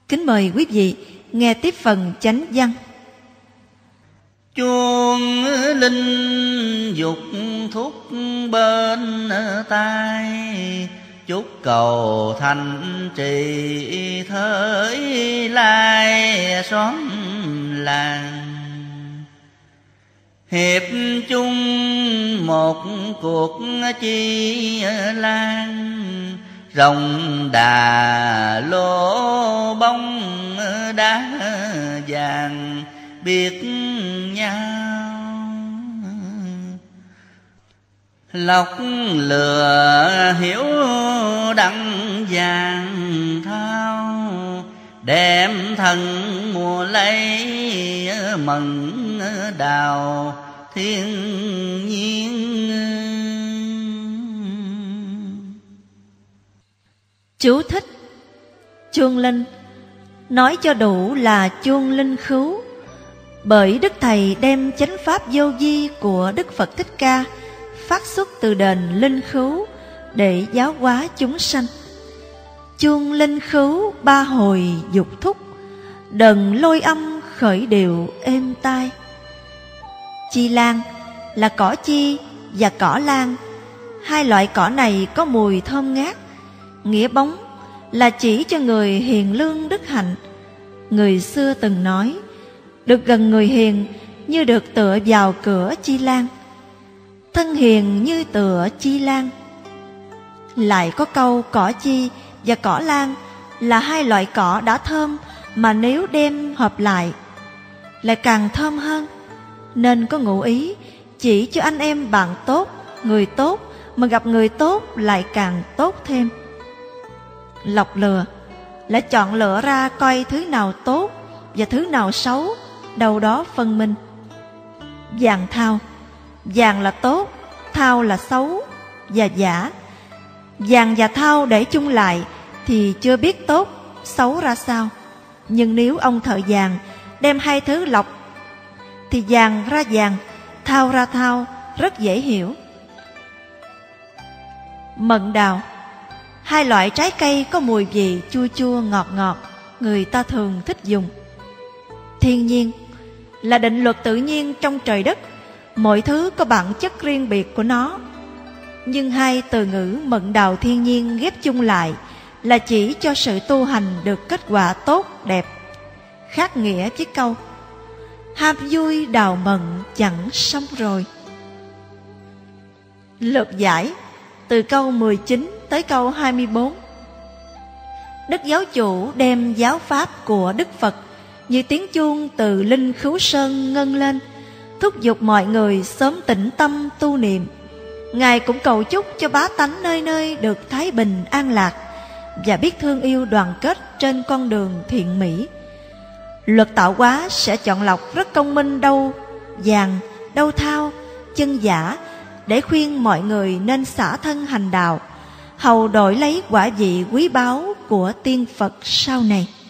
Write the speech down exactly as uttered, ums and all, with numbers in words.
Kính mời quý vị nghe tiếp phần chánh văn. Chuông linh dục thúc bên tai, chúc cầu thành trì thới lai xóm làng. Hiệp chung một cuộc chi lan, rồng đà lô bông đá vàng biết nhau. Lọc lừa hiểu đặng vàng thao, đem thân mùa lấy mận đào thiên nhiên. Chú thích: chuông linh nói cho đủ là chuông linh khứu, bởi Đức Thầy đem chánh pháp vô vi của Đức Phật Thích Ca phát xuất từ đền linh khứu để giáo hóa chúng sanh. Chuông linh khứu ba hồi dục thúc, đần lôi âm khởi điệu êm tai. Chi lan là cỏ chi và cỏ lan, hai loại cỏ này có mùi thơm ngát. Nghĩa bóng là chỉ cho người hiền lương đức hạnh. Người xưa từng nói, được gần người hiền như được tựa vào cửa chi lan, thân hiền như tựa chi lan. Lại có câu cỏ chi và cỏ lan là hai loại cỏ đã thơm, mà nếu đem hợp lại lại càng thơm hơn. Nên có ngụ ý chỉ cho anh em bạn tốt, người tốt, mà gặp người tốt lại càng tốt thêm. Lọc lừa là chọn lựa ra coi thứ nào tốt và thứ nào xấu, đâu đó phân minh. Vàng thao, vàng là tốt, thao là xấu và giả. Vàng và thao để chung lại thì chưa biết tốt, xấu ra sao. Nhưng nếu ông thợ vàng đem hai thứ lọc thì vàng ra vàng, thao ra thao, rất dễ hiểu. Mận đào, hai loại trái cây có mùi vị chua chua ngọt ngọt, người ta thường thích dùng. Thiên nhiên là định luật tự nhiên trong trời đất, mọi thứ có bản chất riêng biệt của nó. Nhưng hai từ ngữ mận đào thiên nhiên ghép chung lại là chỉ cho sự tu hành được kết quả tốt đẹp, khác nghĩa với câu ham vui đào mận chẳng xong rồi. Lược giải từ câu mười chín tới câu hai mươi bốn. Đức Giáo Chủ đem giáo pháp của Đức Phật như tiếng chuông từ linh khứu sơn ngân lên, thúc giục mọi người sớm tĩnh tâm tu niệm. Ngài cũng cầu chúc cho bá tánh nơi nơi được thái bình an lạc và biết thương yêu đoàn kết trên con đường thiện mỹ. Luật tạo hóa sẽ chọn lọc rất công minh đâu vàng, đâu thao, chân giả, để khuyên mọi người nên xả thân hành đạo, hầu đổi lấy quả vị quý báu của tiên Phật sau này.